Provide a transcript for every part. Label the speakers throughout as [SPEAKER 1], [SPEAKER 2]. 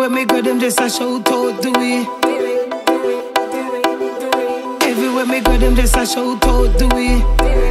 [SPEAKER 1] Everywhere me go, them just a shout out Dowey. Everywhere me go, them just a shout out Dowey.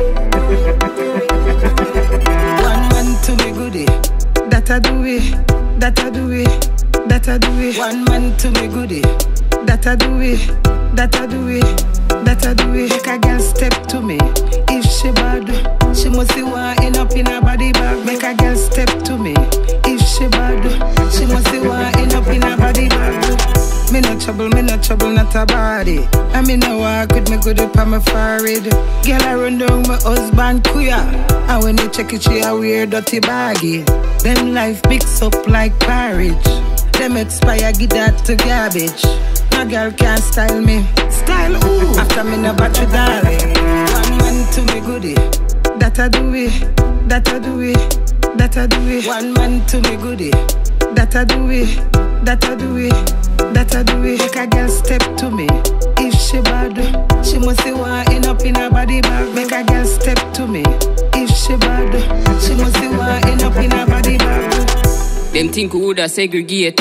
[SPEAKER 1] One man to me Goodie, that a Dowey, that a Dowey, that a Dowey. One man to me Goodie, that a Dowey, that a Dowey, that a Dowey. Make a girl step to me. If she bad, she must see one end up in her body bag. Make a girl step to me. If she bad, she must see one end up in her body bag. Me no trouble, not a body. I mean no walk with me good up on my forehead. Girl I run down my husband queer. And when you check it, she a weird dirty baggy. Them life mix up like porridge. Them expire, give that to garbage. No girl can't style me. Style who? After me no battery darling. One man to me Goodie, that a Dowey, that a Dowey, that a Dowey. One man to me Goodie, that a Dowey, that a Dowey, that a Dowey. Make a girl step to me. If she bad, she must see one end up in her body bag. Make a girl step to me. If she bad, she must see one end up in her body bag.
[SPEAKER 2] Them think who woulda segregate,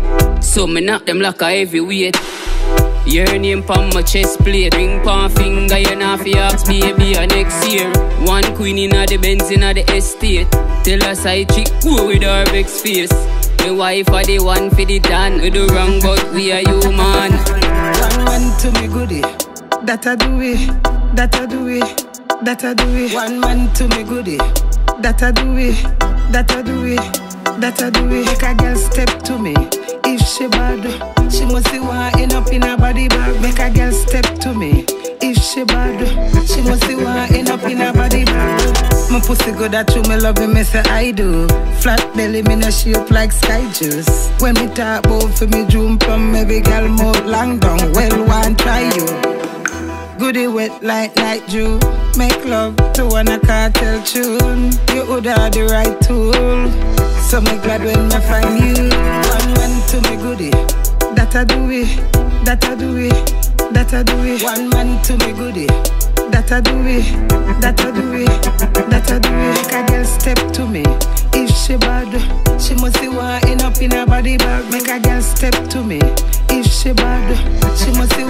[SPEAKER 2] so me knock them like a heavyweight. Your name pon my chest plate, ring pon finger, you not fi ask baby next year. One queen inna the Benz inna the estate. Tell her side chick go with her vex face. The wife are the one for the dan. We do wrong but we are human.
[SPEAKER 1] One man to me Goodie, that a Dowey, that a Dowey, that a Dowey. One man to me Goodie, that a Dowey, that a Dowey, that a Dowey. Make a girl step to me. If she bad, she must see one end up in her body bag. Make a girl step to me. If she bad, she must see one end up in her body bag. My pussy good at you, me love me say I do. Flat belly, me no shape like sky juice. When me talk about for me jump from me big girl more long down. Well, one try you. Goodie wet like night dew. Make love to one a cartel tune. You would have the right tool. So me glad when me find you. One man to me Goodie, that a Dowey, that a Dowey, that a Dowey. One man to me Goodie, that a Dowey, that a Dowey, that a Dowey. Make a girl step to me. If she bad, she must see one end up in her body bag. Make a girl step to me. If she bad, she must see